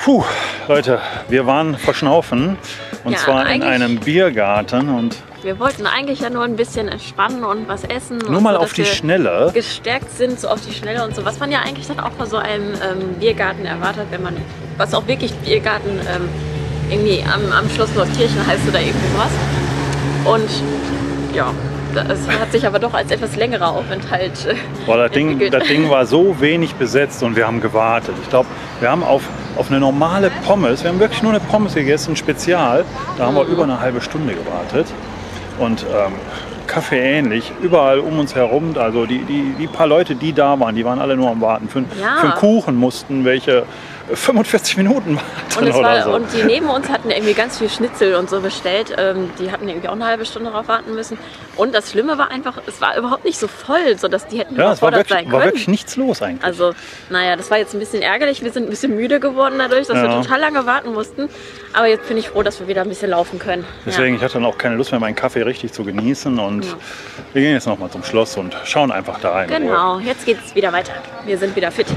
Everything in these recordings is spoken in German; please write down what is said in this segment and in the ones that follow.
Puh, Leute, wir waren verschnaufen und Ja, zwar in einem Biergarten und wir wollten eigentlich ja nur ein bisschen entspannen und was essen. nur und mal so, auf die dass wir Schnelle. gestärkt sind, so auf die Schnelle und so. Was man ja eigentlich dann auch bei so einem Biergarten erwartet, wenn man, was auch wirklich Biergarten irgendwie am Schloss Neukirchen heißt oder irgendwie sowas. Und ja, es hat sich aber doch als etwas längerer Aufenthalt Boah, das Ding entwickelt. war so wenig besetzt und wir haben gewartet. Ich glaube, wir haben auf eine normale Pommes, wir haben wirklich nur eine Pommes gegessen, Spezial. Da haben wir über eine halbe Stunde gewartet. Und Kaffee ähnlich, überall um uns herum. Also die paar Leute, die da waren, die waren alle nur am Warten. Für einen Kuchen mussten welche 45 Minuten warten oder so. Und die neben uns hatten irgendwie ganz viel Schnitzel und so bestellt. Die hatten irgendwie auch eine halbe Stunde darauf warten müssen. Und das Schlimme war einfach, es war überhaupt nicht so voll, sodass die hätten überfordert sein können. War wirklich nichts los eigentlich. Also, naja, das war jetzt ein bisschen ärgerlich. Wir sind ein bisschen müde geworden dadurch, dass wir total lange warten mussten. Aber jetzt bin ich froh, dass wir wieder ein bisschen laufen können. Deswegen, ich hatte dann auch keine Lust mehr, meinen Kaffee richtig zu genießen. Und wir gehen jetzt noch mal zum Schloss und schauen einfach da rein. Genau, jetzt geht es wieder weiter. Wir sind wieder fit.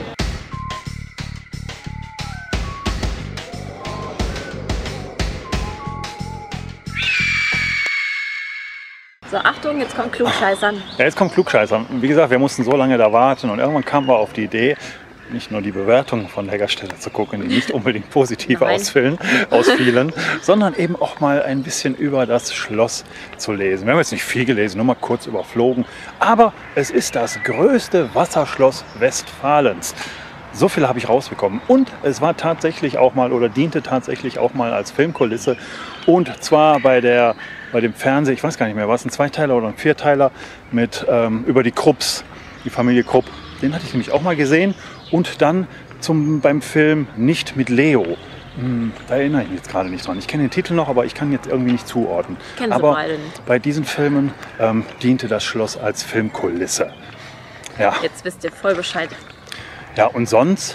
So, Achtung, jetzt kommt Klugscheißern. Ja, jetzt kommt Klugscheißer. Wie gesagt, wir mussten so lange da warten und irgendwann kamen wir auf die Idee, nicht nur die Bewertungen von der Gaststätte zu gucken, die nicht unbedingt positiv ausfielen, sondern eben auch mal ein bisschen über das Schloss zu lesen. Wir haben jetzt nicht viel gelesen, nur mal kurz überflogen. Aber es ist das größte Wasserschloss Westfalens. So viel habe ich rausbekommen. Und es war tatsächlich auch mal oder diente tatsächlich auch mal als Filmkulisse. Und zwar bei dem Fernsehen, ich weiß gar nicht mehr, war es ein Zweiteiler oder ein Vierteiler mit über die Krupps, die Familie Krupp. Den hatte ich nämlich auch mal gesehen. Und dann beim Film Nicht mit Leo. Da erinnere ich mich jetzt gerade nicht dran. Ich kenne den Titel noch, aber ich kann jetzt irgendwie nicht zuordnen. Kennen Sie aber beide nicht. bei diesen Filmen diente das Schloss als Filmkulisse. Ja. Jetzt wisst ihr voll Bescheid. Ja, und sonst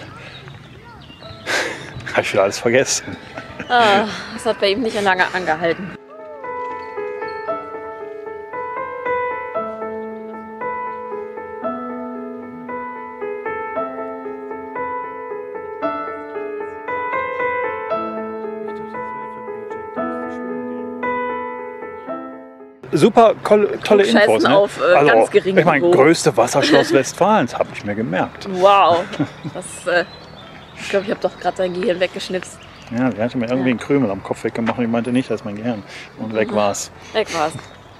habe ich wieder alles vergessen. Das hat bei ihm nicht lange angehalten. Super tolle Infos. Ne? Auf ganz geringem Ich meine, Niveau. größte Wasserschloss Westfalens, habe ich mir gemerkt. Wow. Ich glaube, ich habe doch gerade sein Gehirn weggeschnipst. Ja, der hatte mir irgendwie einen Krümel am Kopf weggemacht und ich meinte nicht, das ist mein Gehirn. Und weg war's. Weg war's.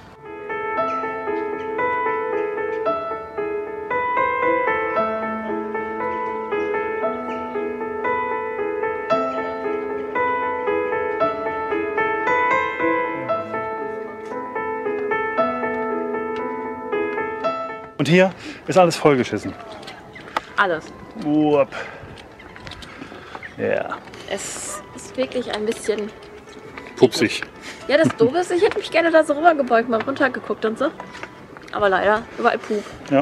Und hier ist alles vollgeschissen. Alles. Uop. Ja. Es ist wirklich ein bisschen Pupsig. Ja, das Doofe ist, ich hätte mich gerne da so rübergebeugt, mal runtergeguckt und so. Aber leider, überall Pup. Ja.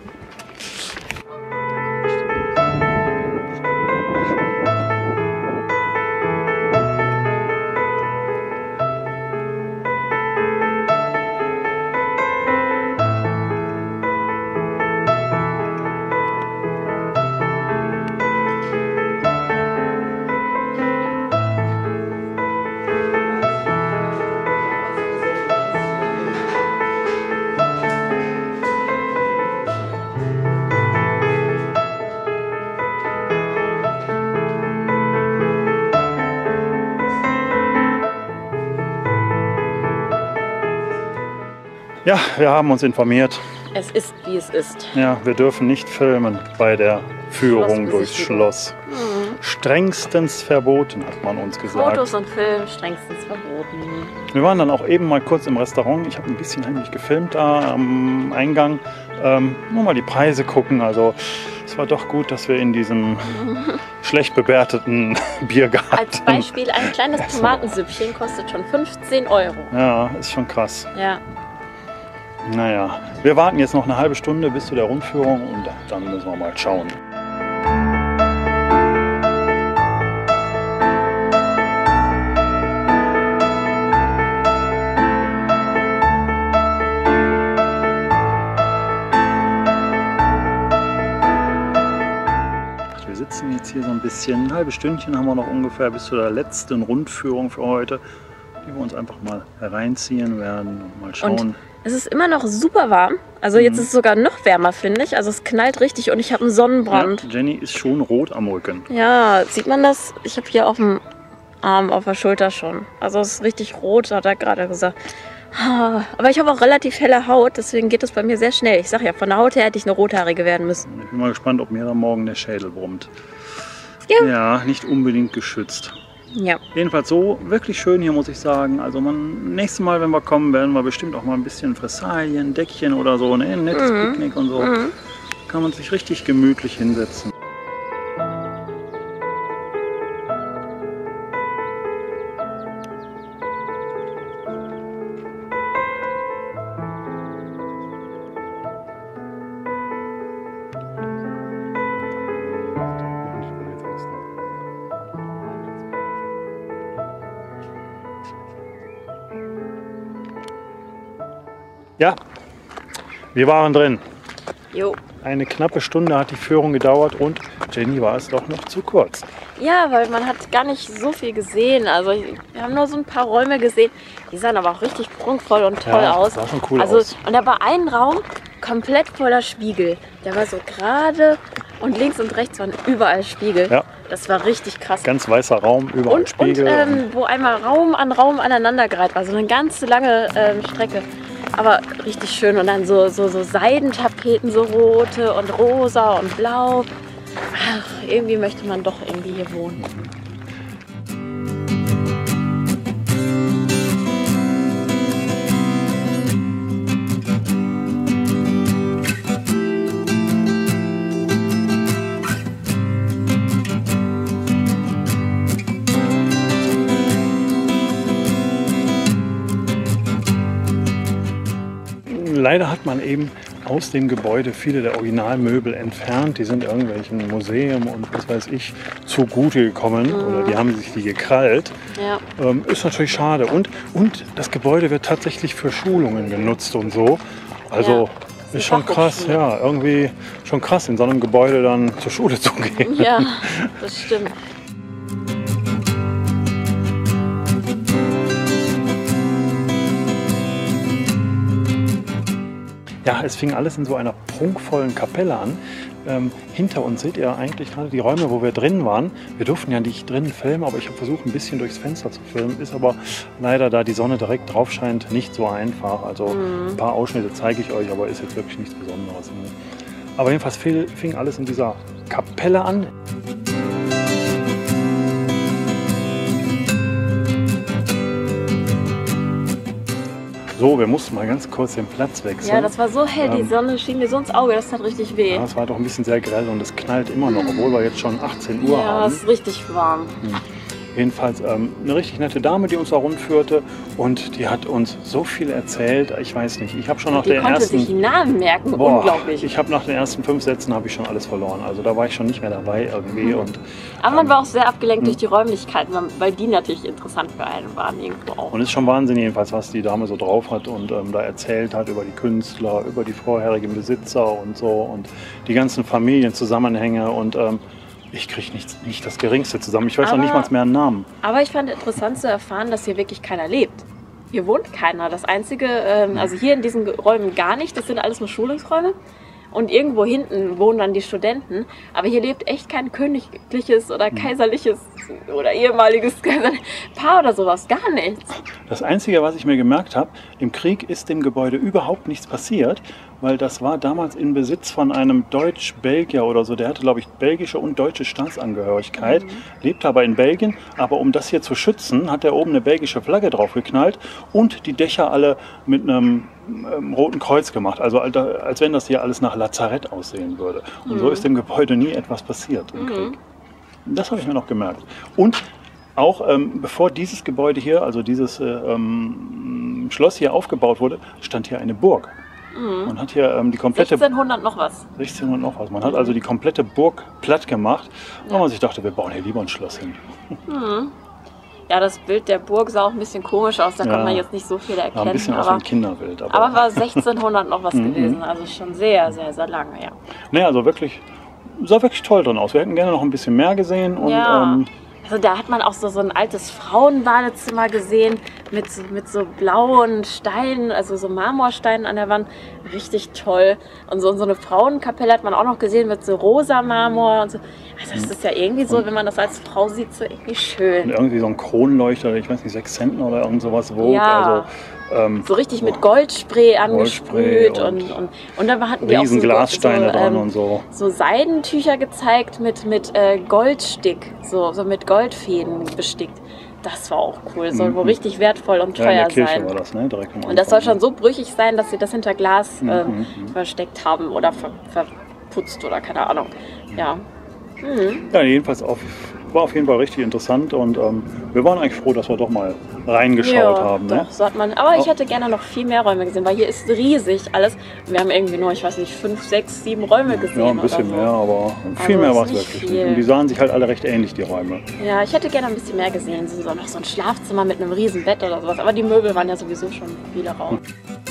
Ja, wir haben uns informiert. Es ist, wie es ist. Ja, wir dürfen nicht filmen bei der Führung durchs Schloss. Strengstens verboten, hat man uns gesagt. Fotos und Film strengstens verboten. Wir waren dann auch eben mal kurz im Restaurant. Ich habe ein bisschen heimlich gefilmt da am Eingang. Nur mal die Preise gucken. Also es war doch gut, dass wir in diesem schlecht bewerteten Biergarten... Als Beispiel, ein kleines Tomatensüppchen kostet schon 15 €. Ja, ist schon krass. Ja. Naja, wir warten jetzt noch eine halbe Stunde bis zu der Rundführung und dann müssen wir mal schauen. sitzen jetzt hier so ein bisschen. Ein halbes Stündchen haben wir noch ungefähr bis zu der letzten Rundführung für heute, die wir uns einfach mal hereinziehen werden und mal schauen. Und es ist immer noch super warm. Also jetzt ist es sogar noch wärmer, finde ich. Also es knallt richtig und ich habe einen Sonnenbrand. Ja, Jenny ist schon rot am Rücken. Ja, sieht man das? Ich habe hier auf dem Arm, auf der Schulter schon. Also es ist richtig rot, hat er gerade gesagt. Aber ich habe auch relativ helle Haut, deswegen geht es bei mir sehr schnell. Ich sage ja, von der Haut her hätte ich eine rothaarige werden müssen. Ich bin mal gespannt, ob mir da morgen der Schädel brummt. Ja. Ja, nicht unbedingt geschützt. Ja. Jedenfalls so wirklich schön hier, muss ich sagen. Also nächstes Mal, wenn wir kommen, werden wir bestimmt auch mal ein bisschen Fressalien, Deckchen oder so, ne? Ein nettes Picknick und so. Kann man sich richtig gemütlich hinsetzen. Ja, wir waren drin. Jo. Eine knappe Stunde hat die Führung gedauert und Jenny war es doch noch zu kurz. Ja, weil man hat gar nicht so viel gesehen. Also wir haben nur so ein paar Räume gesehen. Die sahen aber auch richtig prunkvoll und toll aus. Sah schon cool also, aus. Und da war ein Raum komplett voller Spiegel. Der war so gerade und links und rechts waren überall Spiegel. Ja. Das war richtig krass. Ganz weißer Raum, überall Spiegel. Und wo einmal Raum an Raum aneinandergereiht war. So eine ganz lange Strecke. Aber richtig schön. Und dann so Seidentapeten, so rote und rosa und blau. Ach, irgendwie möchte man doch irgendwie hier wohnen. Leider hat man eben aus dem Gebäude viele der Originalmöbel entfernt. Die sind irgendwelchen Museen und was weiß ich zugute gekommen oder die haben sich die gekrallt. Ja. Ist natürlich schade. Und das Gebäude wird tatsächlich für Schulungen genutzt und so. Also ist schon krass, ja, irgendwie schon krass, in so einem Gebäude dann zur Schule zu gehen. Ja, das stimmt. Ja, es fing alles in so einer prunkvollen Kapelle an. Hinter uns seht ihr eigentlich gerade die Räume, wo wir drin waren. Wir durften ja nicht drinnen filmen, aber ich habe versucht, ein bisschen durchs Fenster zu filmen. Ist aber leider, da die Sonne direkt drauf scheint, nicht so einfach. Also ein paar Ausschnitte zeige ich euch, aber ist jetzt wirklich nichts Besonderes. Aber jedenfalls fing alles in dieser Kapelle an. So, wir mussten mal ganz kurz den Platz wechseln. Ja, das war so hell, die Sonne schien mir so ins Auge, das tat richtig weh. Ja, es war doch ein bisschen sehr grell und es knallt immer noch, obwohl wir jetzt schon 18 Uhr haben. Ja, es ist richtig warm. Jedenfalls eine richtig nette Dame, die uns da rundführte und die hat uns so viel erzählt, ich weiß nicht, ich habe schon nach den ersten... Die konnte sich die Namen merken, unglaublich. Ich habe nach den ersten 5 Sätzen habe ich schon alles verloren, also da war ich schon nicht mehr dabei irgendwie. Aber man war auch sehr abgelenkt durch die Räumlichkeiten, weil die natürlich interessant für einen waren irgendwo auch. Und es ist schon Wahnsinn jedenfalls, was die Dame so drauf hat und da erzählt hat über die Künstler, über die vorherigen Besitzer und so und die ganzen Familienzusammenhänge und ich kriege nicht das Geringste zusammen. Ich weiß noch nicht mal mehr einen Namen. Aber ich fand interessant zu erfahren, dass hier wirklich keiner lebt. Hier wohnt keiner. Das Einzige, also hier in diesen Räumen gar nicht, das sind alles nur Schulungsräume. Und irgendwo hinten wohnen dann die Studenten. Aber hier lebt echt kein königliches oder kaiserliches oder ehemaliges Paar oder sowas. Gar nichts. Das Einzige, was ich mir gemerkt habe, im Krieg ist dem Gebäude überhaupt nichts passiert, weil das war damals in Besitz von einem Deutsch-Belgier oder so. Der hatte, glaube ich, belgische und deutsche Staatsangehörigkeit, lebte aber in Belgien. Aber um das hier zu schützen, hat er oben eine belgische Flagge draufgeknallt und die Dächer alle mit einem Roten Kreuz gemacht. Also als wenn das hier alles nach Lazarett aussehen würde. Und so ist dem Gebäude nie etwas passiert im Krieg. Das habe ich mir noch gemerkt. Und auch bevor dieses Gebäude hier, also dieses Schloss hier aufgebaut wurde, stand hier eine Burg. Man hat hier die komplette... 1600 noch was. 1600 noch was. Man hat also die komplette Burg platt gemacht, weil man sich dachte, wir bauen hier lieber ein Schloss hin. Ja, das Bild der Burg sah auch ein bisschen komisch aus, da konnte man jetzt nicht so viel erkennen. Ja, ein bisschen aus wie ein Kinderbild. Aber war 1600 noch was gewesen, also schon sehr, sehr, sehr lange, ja. Naja, also wirklich sah wirklich toll drin aus. Wir hätten gerne noch ein bisschen mehr gesehen. Und, ja. Also da hat man auch so ein altes Frauenbadezimmer gesehen mit so blauen Steinen, also so Marmorsteinen an der Wand. Richtig toll. Und so eine Frauenkapelle hat man auch noch gesehen mit so rosa Marmor und so. Also das ist ja irgendwie so, wenn man das als Frau sieht, so irgendwie schön. Und irgendwie so ein Kronleuchter, ich weiß nicht, 6 Cent oder irgend sowas wog. Ja. Also, so richtig mit Goldspray angesprüht und dann hatten die auch so Glassteine dran und so. So Seidentücher gezeigt mit Goldstick, so mit Goldfäden bestickt. Das war auch cool, soll wohl richtig wertvoll und teuer in der Kirche sein. War das, ne? Direkt Und das soll schon so brüchig sein, dass sie das hinter Glas versteckt haben oder verputzt oder keine Ahnung. Ja. Ja, jedenfalls war auf jeden Fall richtig interessant und wir waren eigentlich froh, dass wir doch mal reingeschaut haben. Ne? Doch, so hat man. Aber ich hätte gerne noch viel mehr Räume gesehen, weil hier ist riesig alles. Wir haben irgendwie nur, ich weiß nicht, 5, 6, 7 Räume gesehen. Ja, ein bisschen mehr, aber viel mehr war es wirklich nicht. Und die sahen sich halt alle recht ähnlich, die Räume. Ja, ich hätte gerne ein bisschen mehr gesehen. So noch so ein Schlafzimmer mit einem riesen Bett oder sowas. Aber die Möbel waren ja sowieso schon wieder Raum.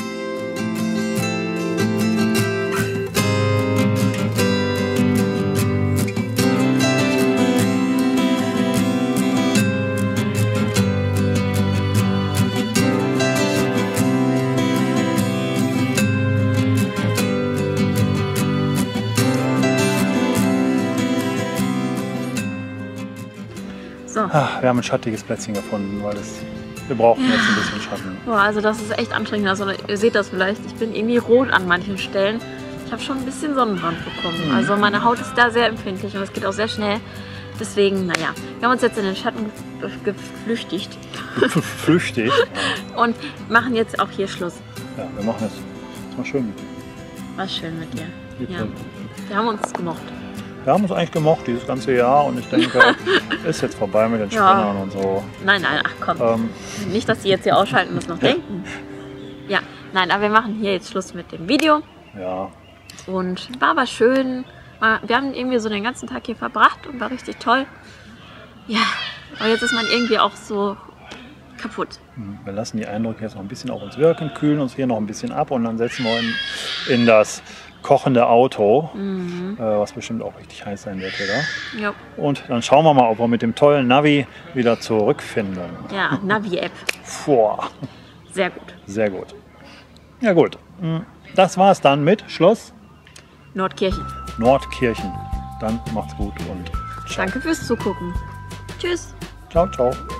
Ach, wir haben ein schattiges Plätzchen gefunden, weil wir brauchen jetzt ein bisschen Schatten. Boah, also das ist echt anstrengend. Also ihr seht das vielleicht, ich bin irgendwie rot an manchen Stellen. Ich habe schon ein bisschen Sonnenbrand bekommen. Also meine Haut ist da sehr empfindlich und es geht auch sehr schnell. Deswegen, naja, wir haben uns jetzt in den Schatten geflüchtigt. Flüchtig? Und machen jetzt auch hier Schluss. Ja, wir machen jetzt. Das war schön. War schön mit dir. Ja. Wir haben uns gemocht. Wir haben uns eigentlich gemocht dieses ganze Jahr und ich denke, ist jetzt vorbei mit den Spinnern und so. Nein, ach komm. Nicht, dass die jetzt hier ausschalten und das noch denken. Ja, nein, aber wir machen hier jetzt Schluss mit dem Video. Ja. Und war aber schön. Wir haben irgendwie so den ganzen Tag hier verbracht und war richtig toll. Ja, aber jetzt ist man irgendwie auch so kaputt. Wir lassen die Eindrücke jetzt noch ein bisschen auf uns wirken, kühlen uns hier noch ein bisschen ab und dann setzen wir in das kochende Auto, was bestimmt auch richtig heiß sein wird, oder? Ja. Und dann schauen wir mal, ob wir mit dem tollen Navi wieder zurückfinden. Ja, Navi-App. Sehr gut. Sehr gut. Ja gut, das war's dann mit Schloss Nordkirchen. Nordkirchen. Dann macht's gut und ciao. Danke fürs Zugucken. Tschüss. Ciao, ciao.